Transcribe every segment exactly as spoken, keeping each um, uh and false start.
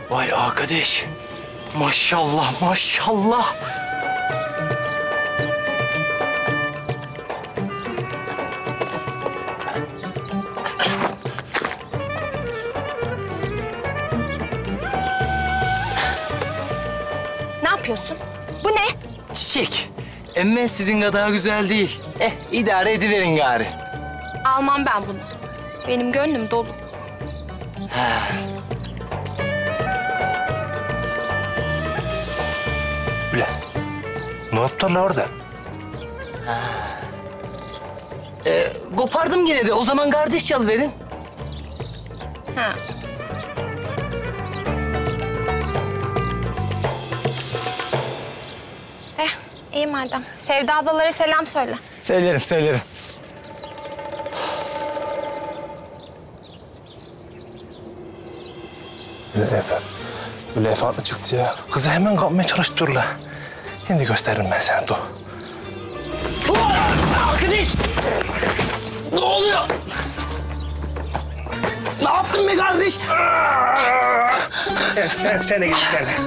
Vay arkadaş. Maşallah, maşallah. Ne yapıyorsun? Bu ne? Çiçek. Emme sizin kadar güzel değil. Eh, idare ediverin gari. Almam ben bunu. Benim gönlüm dolu. Ha. Ulan, ne yaptın la orada? Ha. Ee, kopardım gene de. O zaman kardeş çal verin. Ha. Eh, iyi madem. Sevda ablalara selam söyle. Söylerim, söylerim. Böyle efendim. Böyle farklı çıktı ya. Kızı hemen kapmaya çalıştırırlar. Şimdi gösteririm ben sana, dur. Arkadaş! Ne oluyor? Ne yaptın be kardeş? Sen, sen, sen de git sen de.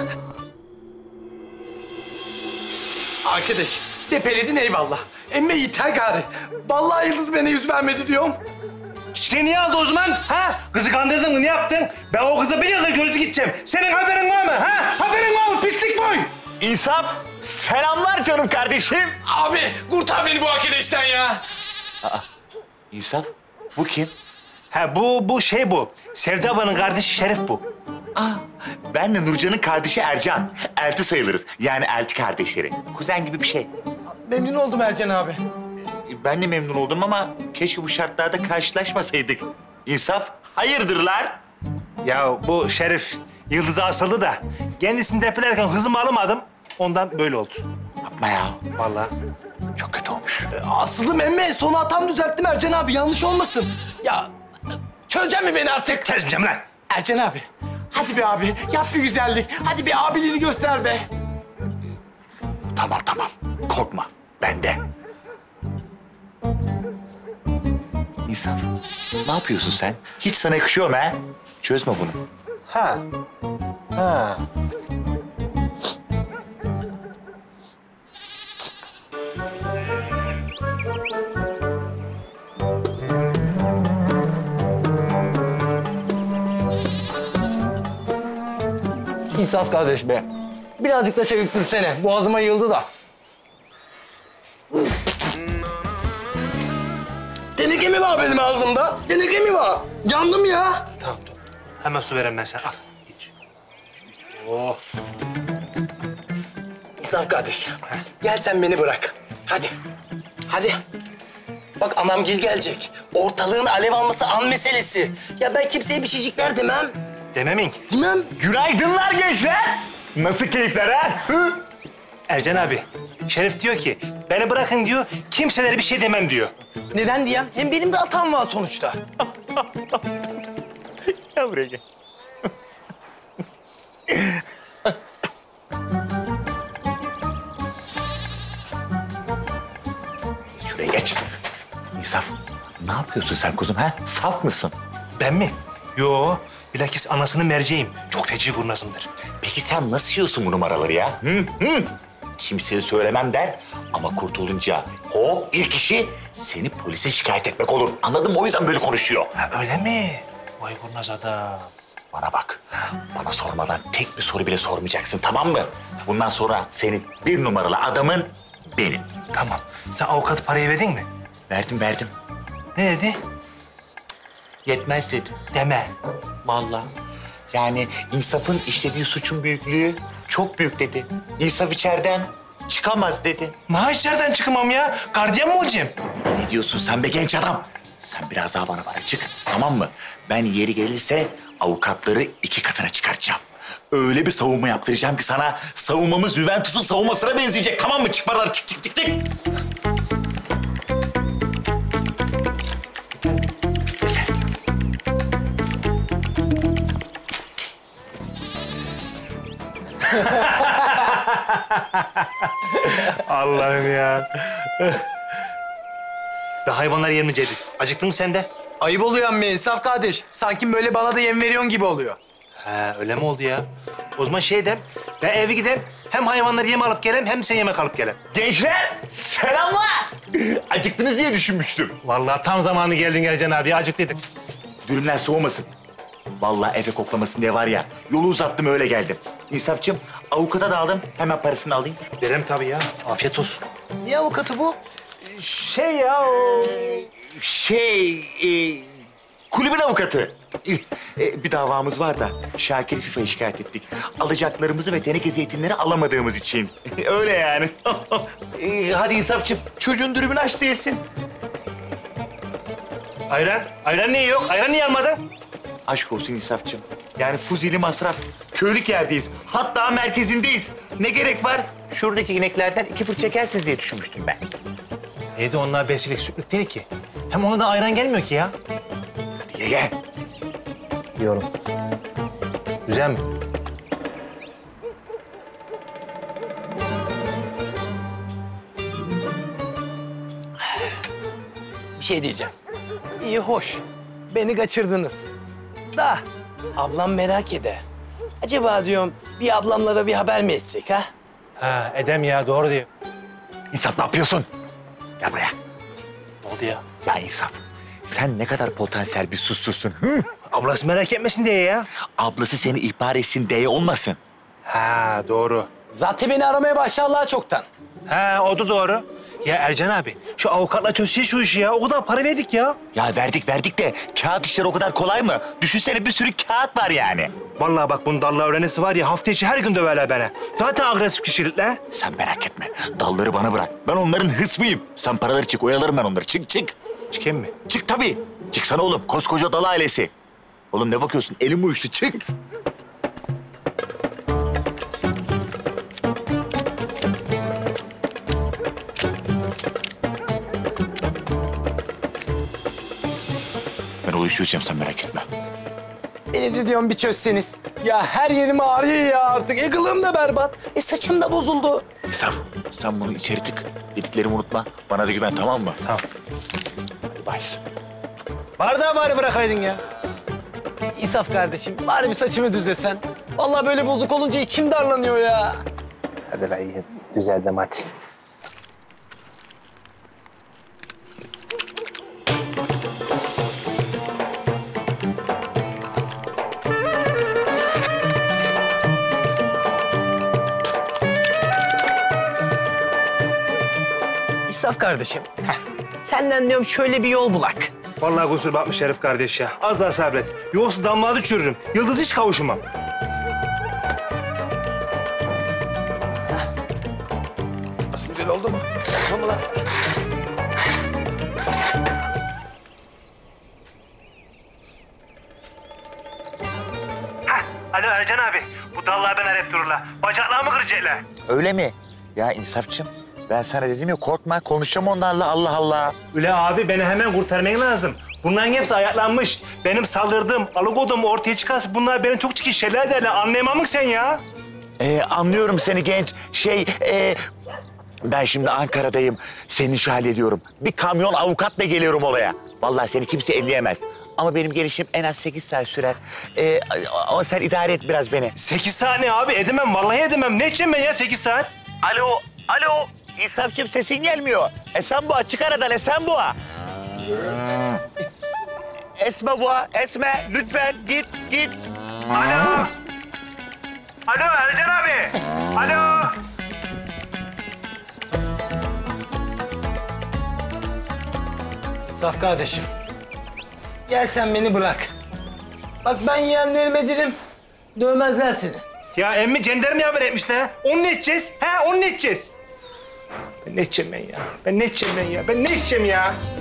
Arkadaş, depeledin eyvallah. Emme yeter gari. Vallahi Yıldız bana yüz vermedi diyorum. Çiçeği niye aldı o zaman? Ha? Kızı kandırdın mı? Ne yaptın? Ben o kıza bir yıldır görücü gideceğim. Senin haberin var mı? Ha? Haberin var mı? Pislik boy! İnsaf, selamlar canım kardeşim. Abi, kurtar beni bu arkadaştan ya. İnsaf, bu kim? Ha bu, bu şey bu. Sevda ablanın kardeşi Şerif bu. Aa, ben de Nurcan'ın kardeşi Ercan. Elti sayılırız. Yani elti kardeşleri. Kuzen gibi bir şey. Memnun oldum Ercan abi. Ben de memnun oldum ama keşke bu şartlarda karşılaşmasaydık. İnsaf, hayırdırlar? Ya bu Şerif Yıldız'a asıldı da kendisini depelerken hızımı alamadım. Ondan böyle oldu. Yapma ya. Vallahi. Çok kötü olmuş. Aslım emme, sonu hatam düzelttim Ercan abi. Yanlış olmasın. Ya, çözecek mi beni artık? Çözmeyeceğim lan. Ercan abi, hadi be abi. Yap bir güzellik. Hadi bir abiliğini göster be. Tamam tamam, korkma. Ben de. İnsaf, ne yapıyorsun sen? Hiç sana yakışıyor mu ha? Çözme bunu. Ha. Ha. İnsaf kardeş be. Birazcık da çevik dursene. Boğazıma yığıldı da. Teneke mi var benim ağzımda? Teneke mi var? Yandım ya. Tamam dur. Hemen su vereyim ben sana. Al. İç. İç, iç. Oh. İnsaf kardeş. Gel sen beni bırak. Hadi. Hadi. Bak anam gil gelecek. Ortalığın alev alması an meselesi. Ya ben kimseye bir şeycikler demem. Dememin. Demem. Günaydınlar gençler. Nasıl keyifler ha? Hı? Ercan abi, Şerif diyor ki beni bırakın diyor, kimselere bir şey demem diyor. Neden diyeyim? Hem benim de hatam var sonuçta. Gel buraya gel. Şuraya geç. İnsaf, ne yapıyorsun sen kuzum ha? Saf mısın? Ben mi? Yo, bilakis anasının merceğim. Çok feci kurnazımdır. Peki sen nasıl yiyorsun bu numaraları ya? Hı? Hı? Kimseye söylemem der ama kurtulunca hop ilk işi seni polise şikayet etmek olur. Anladın mı? O yüzden böyle konuşuyor. Ha öyle mi? Vay kurnaz adam. Bana bak, bana sormadan tek bir soru bile sormayacaksın, tamam mı? Bundan sonra senin bir numaralı adamın benim. Tamam. Sen avukat parayı verdin mi? Verdim, verdim. Ne dedi? Yetmez dedi. Deme. Vallahi. Yani İnsaf'ın işlediği suçun büyüklüğü çok büyük dedi. İnsaf içeriden çıkamaz dedi. Maaş nereden çıkmam ya? Gardiyan mı olacağım? Ne diyorsun sen be genç adam? Sen biraz daha bana bana çık, tamam mı? Ben yeri gelirse avukatları iki katına çıkartacağım. Öyle bir savunma yaptıracağım ki sana savunmamız Juventus'un savunmasına benzeyecek, tamam mı? Çık paralar, çık çık çık çık. Allah'ım ya. Be hayvanlar yer mi Cedid? Acıktın mı sen de? Ayıp oluyor amma İnsaf kardeş. Sanki böyle bana da yem veriyorsun gibi oluyor. He öyle mi oldu ya? O zaman şey dem, ben eve gidem, hem hayvanları yem alıp gelem, hem sen yemek alıp gelem. Gençler selamlar. Acıktınız diye düşünmüştüm. Vallahi tam zamanı geldin Ercan abi, acıktıydık. Dürümler soğumasın. Vallahi Efe koklamasın diye var ya, yolu uzattım öyle geldim. İnsafçım, avukata da aldım. Hemen parasını alayım. Verem tabii ya, afiyet olsun. Niye avukatı bu? Şey ya o... Şey, e, kulübün avukatı. E, e, bir davamız var da Şakir'i FIFA'ya şikayet ettik. Alacaklarımızı ve teneke zeytinleri alamadığımız için. Öyle yani. e, hadi İnsafçım, çocuğun dürümünü aç değilsin. Ayran, ayran niye yok? Ayran niye almadın? Aşk olsun İnsafçım. Yani fuzili masraf. Köylük yerdeyiz. Hatta merkezindeyiz. Ne gerek var? Şuradaki ineklerden iki fır çekersiniz diye düşünmüştüm ben. Neydi onlar besilik sütlük değil ki. Hem ona da ayran gelmiyor ki ya. Hadi ye ye. Diyorum. Güzel mi? Bir şey diyeceğim. İyi hoş. Beni kaçırdınız. Da ablam merak eder. Acaba diyorum bir ablamlara bir haber mi etsek ha? Ha edem ya, doğru diyor. İnsaf ne yapıyorsun? Gel buraya. Ne oldu ya? Ya İnsaf, sen ne kadar potansiyel bir sussuzsun. Hı? Ablası merak etmesin diye ya. Ablası seni ihbar etsin diye olmasın. Ha doğru. Zaten beni aramaya başladılar çoktan. Ha o da doğru. Ya Ercan abi, şu avukatla çözsün şu işi ya. O kadar para verdik ya. Ya verdik verdik de kağıt işleri o kadar kolay mı? Düşünsene bir sürü kağıt var yani. Vallahi bak bunun dalla öğrenisi var ya, hafta içi her gün döverler beni. Zaten agresif kişilikler. Sen merak etme. Dalları bana bırak. Ben onların hısmıyım. Sen paraları çık, oyalarım ben onları. Çık çık. Çıkayım mı? Çık tabii. Çıksana oğlum. Koskoca dal ailesi. Oğlum ne bakıyorsun? Elim uyuştu. Çık. Ben o işi çözeceğim, sen merak etme. Beni de diyorum bir çözseniz. Ya her yerim ağrıyor ya artık. E kılığım da berbat. E saçım da bozuldu. İsaf, sen bunu içeri tık. Dediklerimi unutma. Bana da güven, tamam mı? Tamam. Hadi bye. Bardağı bari bırakaydın ya. İsaf kardeşim bari bir saçımı düzlesen. Vallahi böyle bozuk olunca içim darlanıyor ya. Hadi la iyi. Düzeldim hadi. İsaf kardeşim. Senden diyorum şöyle bir yol bulak. Vallahi kusur bakmış Şerif kardeş ya. Az daha sabret. Yoksa damladı çürürüm. Yıldız hiç kavuşmam. Nasıl güzel oldu mu? Tamam lan. Heh, alo Ercan abi. Bu dallar ben arayıp dururlar. Bacaklarımı kıracaklar. Öyle mi? Ya İnsafçım, ben sana dedim ya korkma, konuşacağım onlarla. Allah Allah. Üle abi beni hemen kurtarman lazım. Bunların hepsi ayaklanmış. Benim saldırdığım, alıkodum ortaya çıkarsa bunlar benim çok çirkin şeyler derler. Anlayamam mı sen ya? Ee, anlıyorum seni genç. Şey, e, ben şimdi Ankara'dayım. Senin işi hallediyorum. Bir kamyon avukatla geliyorum oraya. Vallahi seni kimse elleyemez. Ama benim gelişim en az sekiz saat sürer. Ee, ama sen idare et biraz beni. Sekiz saat ne abi? Edemem, vallahi edemem. Ne edeceğim ben ya sekiz saat? Alo, alo. İnsafçım sesin gelmiyor. Esenboğa, çık aradan Esenboğa. Esme Boğa, Esme lütfen git, git. Alo. Alo Ercan abi. Alo. İsaf kardeşim. Gel sen beni bırak. Bak ben yeğenlerime derim. Dövmezler seni. Ya emmi cenderme haber etmişler. Onu ne edeceğiz? He, onu ne edeceğiz? Ben ne edeceğim ben ya? Ben ne edeceğim ben ya? Ben ne edeceğim ya?